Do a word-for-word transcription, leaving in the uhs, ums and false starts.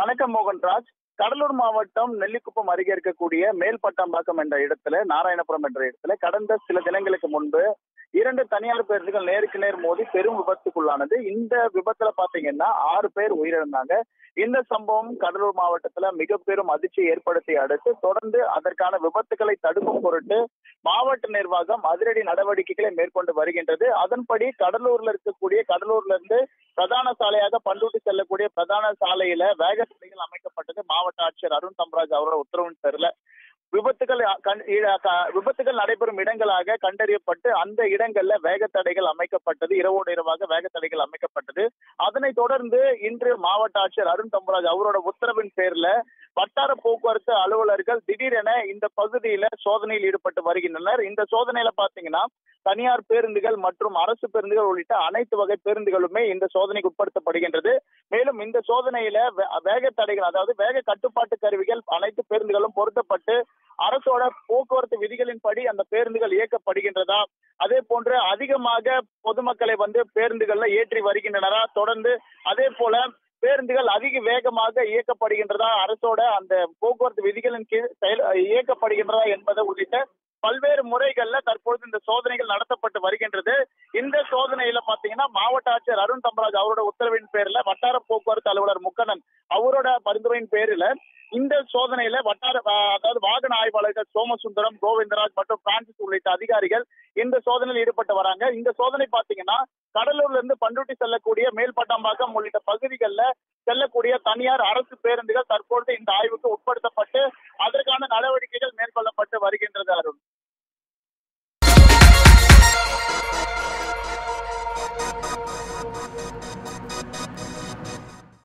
வணக்கம் மோகன்ராஜ். கடலூர் மாவட்டம் நெல்லிக்குப்பம் அருகே இருக்கக்கூடிய மேல்பட்டாம்பாக்கம் என்ற இடத்துல, நாராயணபுரம் என்ற இடத்துல கடந்த சில தினங்களுக்கு முன்பு இரண்டு தனியார் பேருந்துகள் நேருக்கு நேர் மோதி பெரும் விபத்துக்குள்ளானது. இந்த விபத்துல பாத்தீங்கன்னா ஆறு பேர் உயிரிழந்தாங்க. இந்த சம்பவம் கடலூர் மாவட்டத்துல மிக பெரும் அதிர்ச்சியை ஏற்படுத்திய அடுத்து தொடர்ந்து அதற்கான விபத்துகளை தடுக்கும் பொருட்டு மாவட்ட நிர்வாகம் அதிரடி நடவடிக்கைகளை மேற்கொண்டு வருகின்றது. அதன்படி கடலூர்ல இருக்கக்கூடிய கடலூர்ல இருந்து பிரதான சாலையாக பண்ருட்டி செல்லக்கூடிய பிரதான சாலையில வேக தடைகள் அமைக்கப்பட்டது. மாவட்ட ஆட்சியர் அருண் தம்பராஜ் அவரோட உத்தரவின் பேர்ல விபத்துகள் விபத்துகள் நடைபெறும் இடங்களாக கண்டறியப்பட்டு அந்த இடங்கள்ல வேக தடைகள் அமைக்கப்பட்டது. இரவோடு இரவாக வேக தடைகள் அமைக்கப்பட்டது. அதனைத் தொடர்ந்து இன்று மாவட்ட ஆட்சியர் அருண் தம்பராஜ் அவரோட உத்தரவின் பேர்ல வட்டார போக்குவரத்து அலுவலர்கள் திடீரென இந்த பகுதியில சோதனையில் ஈடுபட்டு வருகின்றனர். இந்த சோதனையில பாத்தீங்கன்னா தனியார் பேருந்துகள் மற்றும் அரசு பேருந்துகள் உள்ளிட்ட அனைத்து வகை பேருந்துகளுமே இந்த சோதனைக்கு உட்படுத்தப்படுகின்றது. மேலும் இந்த சோதனையில வேக தடைகள், அதாவது வேக கட்டுப்பாட்டு கருவிகள் அனைத்து பேருந்துகளும் பொருத்தப்பட்டு அரசோட போக்குவரத்து விதிகளின்படி அந்த பேருந்துகள் இயக்கப்படுகின்றதா, அதே போன்று அதிகமாக பொதுமக்களை வந்து பேருந்துகள்ல ஏற்றி வருகின்றனரா, தொடர்ந்து அதே போல பேருந்துகள் அதிக வேகமாக இயக்கப்படுகின்றதா, அரசோட அந்த போக்குவரத்து விதிகளின் கீழ் செயல் இயக்கப்படுகின்றதா என்பது உள்ளிட்ட பல்வேறு முறைகள்ல தற்பொழுது இந்த சோதனைகள் நடத்தப்பட்டு வருகின்றது. இந்த சோதனையில பாத்தீங்கன்னா மாவட்ட ஆட்சியர் அருண் தம்பராஜ் அவரோட உத்தரவின் பேர்ல வட்டார போக்குவரத்து அலுவலர் முக்கண்ணன் அவரோட பரிந்துரையின் பேரில இந்த சோதனையில வட்டார அதாவது வாகன ஆய்வாளர்கள் சோமசுந்தரம், கோவிந்தராஜ் மற்றும் பிரான்சிஸ் உள்ளிட்ட அதிகாரிகள் இந்த சோதனையில் ஈடுபட்டு வராங்க. இந்த சோதனை பாத்தீங்கன்னா கடலூர்ல இருந்து பண்ருட்டி செல்லக்கூடிய மேல்பட்டாம்பாக்கம் உள்ளிட்ட பகுதிகளில் செல்லக்கூடிய தனியார் அரசு பேருந்துகள் தற்பொழுது இந்த ஆய்வுக்கு உட்படுத்தப்பட்டு அதற்கான நடவடிக்கைகள் மேற்கொள்ளப்பட்டு வருகின்றது. அருண்.